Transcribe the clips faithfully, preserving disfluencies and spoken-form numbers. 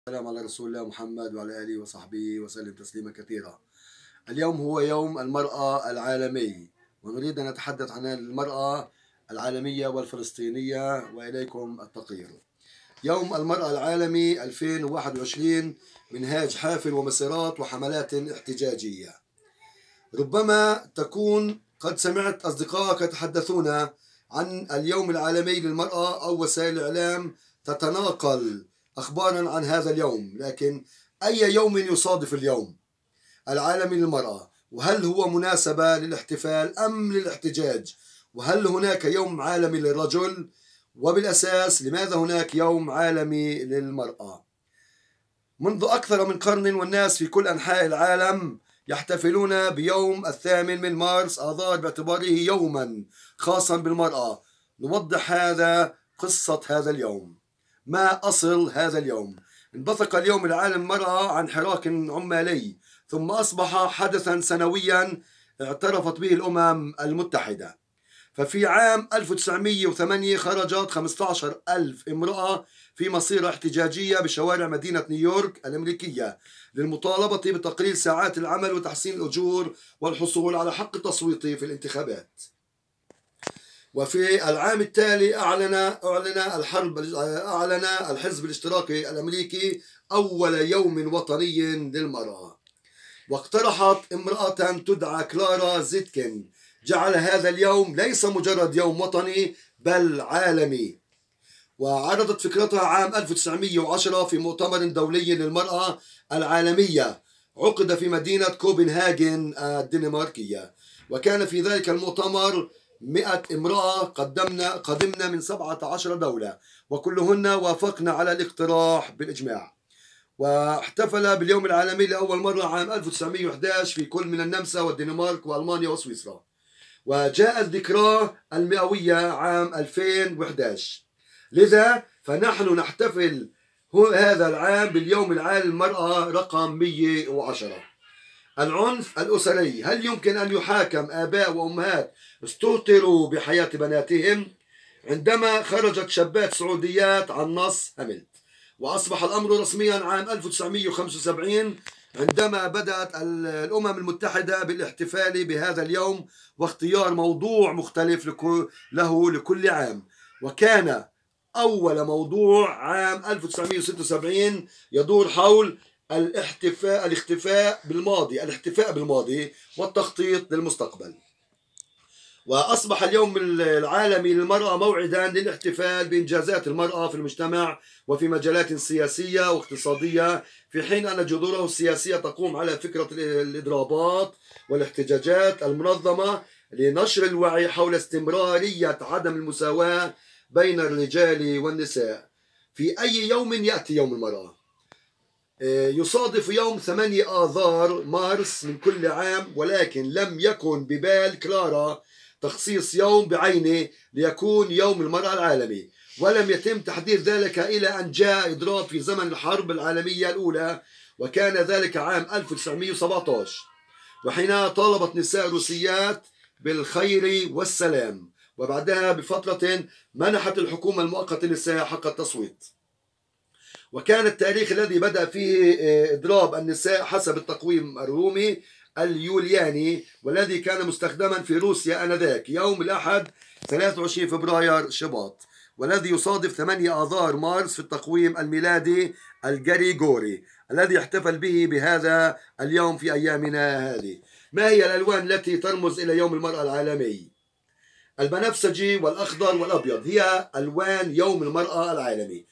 السلام على رسول الله محمد وعلى آله وصحبه وسلم تسليما كثيرا. اليوم هو يوم المرأة العالمي، ونريد أن نتحدث عن المرأة العالمية والفلسطينية، وإليكم التقرير. يوم المرأة العالمي ألفين وواحد وعشرين منهاج حافل ومسيرات وحملات احتجاجية. ربما تكون قد سمعت أصدقائك يتحدثون عن اليوم العالمي للمرأة أو وسائل الإعلام تتناقل أخبارا عن هذا اليوم، لكن أي يوم يصادف اليوم العالمي للمرأة؟ وهل هو مناسبة للاحتفال أم للاحتجاج؟ وهل هناك يوم عالمي للرجل؟ وبالأساس لماذا هناك يوم عالمي للمرأة؟ منذ أكثر من قرن والناس في كل أنحاء العالم يحتفلون بيوم الثامن من مارس آذار باعتباره يوما خاصا بالمرأة. نوضح هذا قصة هذا اليوم. ما أصل هذا اليوم؟ انبثق اليوم العالم للمرأة عن حراك عمالي، ثم أصبح حدثا سنويا اعترفت به الأمم المتحدة. ففي عام ألف وتسعمئة وثمانية خرجت خمسة عشر ألف امرأة في مسيرة احتجاجية بشوارع مدينة نيويورك الأمريكية للمطالبة بتقليل ساعات العمل وتحسين الأجور والحصول على حق التصويت في الانتخابات. وفي العام التالي أعلن أعلن الحرب أعلن الحزب الاشتراكي الأمريكي أول يوم وطني للمرأة، واقترحت امرأة تدعى كلارا زيتكن جعل هذا اليوم ليس مجرد يوم وطني بل عالمي. وعرضت فكرتها عام ألف وتسعمئة وعشرة في مؤتمر دولي للمرأة العالمية عقد في مدينة كوبنهاجن الدنماركية، وكان في ذلك المؤتمر مئة امرأة قدمنا قدمنا من سبعة عشر دولة، وكلهن وافقن على الاقتراح بالإجماع. واحتفل باليوم العالمي لأول مرة عام ألف وتسعمئة وأحد عشر في كل من النمسا والدنمارك وألمانيا وسويسرا، وجاءت ذكراه المئوية عام ألفين وأحد عشر. لذا فنحن نحتفل هذا العام باليوم العالمي للمرأة رقم مئة وعشرة. العنف الأسري، هل يمكن أن يحاكم آباء وأمهات استهتروا بحياة بناتهم؟ عندما خرجت شابات سعوديات عن نص هملت، وأصبح الأمر رسميا عام ألف وتسعمئة وخمسة وسبعين عندما بدأت الأمم المتحدة بالاحتفال بهذا اليوم واختيار موضوع مختلف له لكل عام. وكان أول موضوع عام ألف وتسعمئة وستة وسبعين يدور حول الاحتفاء الاحتفاء بالماضي الاحتفاء بالماضي والتخطيط للمستقبل. وأصبح اليوم العالمي للمرأة موعدا للاحتفال بإنجازات المرأة في المجتمع وفي مجالات سياسية واقتصادية، في حين أن جذوره السياسية تقوم على فكرة الإضرابات والاحتجاجات المنظمة لنشر الوعي حول استمرارية عدم المساواة بين الرجال والنساء. في أي يوم يأتي يوم المرأة؟ يصادف يوم ثمانية آذار مارس من كل عام، ولكن لم يكن ببال كلارا تخصيص يوم بعينه ليكون يوم المرأة العالمي، ولم يتم تحديد ذلك إلى أن جاء إضراب في زمن الحرب العالمية الأولى، وكان ذلك عام ألف وتسعمئة وسبعة عشر، وحينها طالبت نساء روسيات بالخير والسلام، وبعدها بفترة منحت الحكومة المؤقتة للنساء حق التصويت. وكان التاريخ الذي بدأ فيه إضراب النساء حسب التقويم الرومي اليولياني، والذي كان مستخدما في روسيا آنذاك يوم الأحد ثلاثة وعشرين فبراير شباط، والذي يصادف ثمانية آذار مارس في التقويم الميلادي الجريغوري الذي يحتفل به بهذا اليوم في أيامنا هذه. ما هي الألوان التي ترمز إلى يوم المرأة العالمي؟ البنفسجي والأخضر والأبيض هي ألوان يوم المرأة العالمي.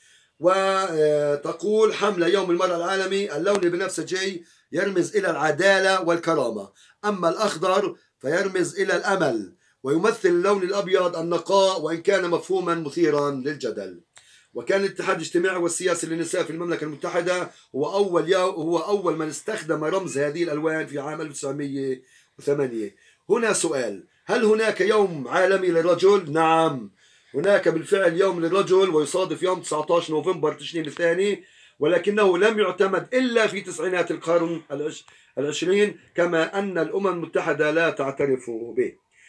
وتقول حملة يوم المرأة العالمي: اللون البنفسجي يرمز إلى العدالة والكرامة، أما الأخضر فيرمز إلى الأمل، ويمثل اللون الأبيض النقاء وإن كان مفهوما مثيرا للجدل. وكان الاتحاد الاجتماعي والسياسي للنساء في المملكة المتحدة هو أول يوم هو أول من استخدم رمز هذه الألوان في عام ألف وتسعمئة وثمانية. هنا سؤال: هل هناك يوم عالمي للرجل؟ نعم، هناك بالفعل يوم للرجل، ويصادف يوم تسعة عشر نوفمبر تشرين الثاني، ولكنه لم يعتمد إلا في تسعينات القرن العشرين، كما أن الأمم المتحدة لا تعترف به.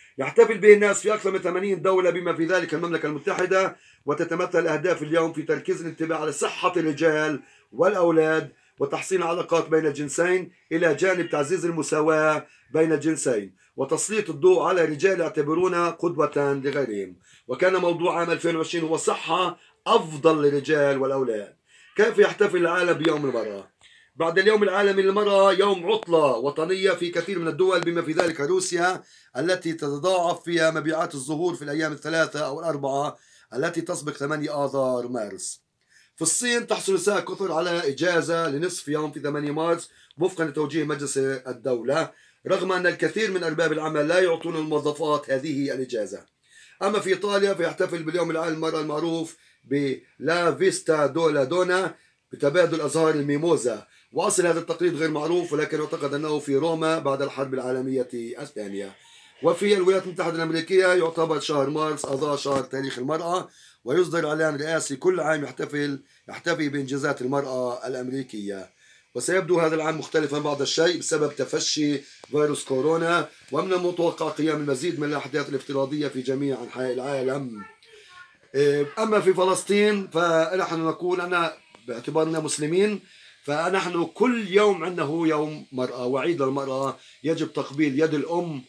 يحتفل به الناس في أكثر من ثمانين دولة بما في ذلك المملكة المتحدة، وتتمثل أهداف اليوم في تركيز الانتباه على صحة الرجال والأولاد وتحسين العلاقات بين الجنسين إلى جانب تعزيز المساواة بين الجنسين وتسليط الضوء على رجال يعتبرون قدوة لغيرهم. وكان موضوع عام ألفين وعشرين هو صحة أفضل للرجال والأولاد. كيف يحتفل العالم بيوم المرأة؟ بعد اليوم العالمي للمرأة يوم عطلة وطنية في كثير من الدول بما في ذلك روسيا التي تتضاعف فيها مبيعات الزهور في الأيام الثلاثة أو الأربعة التي تسبق ثمانية آذار مارس. في الصين تحصل نساء كثر على إجازة لنصف يوم في ثمانية مارس وفقا لتوجيه مجلس الدولة، رغم أن الكثير من أرباب العمل لا يعطون الموظفات هذه الإجازة. أما في إيطاليا فيحتفل باليوم العالمي للمرأة المعروف بلا فيستا دولا دونا بتبادل أزهار الميموزا، وأصل هذا التقليد غير معروف ولكن يعتقد أنه في روما بعد الحرب العالمية الثانية. وفي الولايات المتحدة الأمريكية يعتبر شهر مارس آذار شهر تاريخ المرأة، ويصدر إعلان رئاسي كل عام يحتفل يحتفي بإنجازات المرأة الأمريكية. وسيبدو هذا العام مختلفا بعض الشيء بسبب تفشي فيروس كورونا، ومن المتوقع قيام المزيد من الأحداث الافتراضية في جميع أنحاء العالم. أما في فلسطين فنحن نقول أنا باعتبارنا مسلمين فنحن كل يوم عندنا هو يوم مرأة وعيد للمرأة، يجب تقبيل يد الأم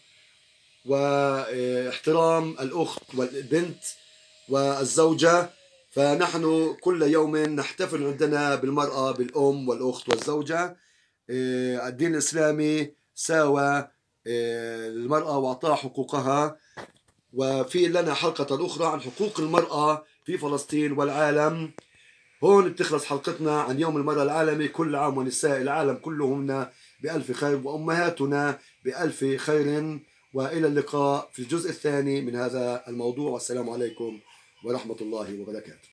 واحترام الأخت والبنت والزوجة. فنحن كل يوم نحتفل عندنا بالمرأة بالأم والأخت والزوجة. الدين الإسلامي ساوى المرأة وأعطاها حقوقها. وفي لنا حلقة أخرى عن حقوق المرأة في فلسطين والعالم. هون بتخلص حلقتنا عن يوم المرأة العالمي. كل عام ونساء العالم كلهن بألف خير وأمهاتنا بألف خير، وإلى اللقاء في الجزء الثاني من هذا الموضوع، والسلام عليكم ورحمة الله وبركاته.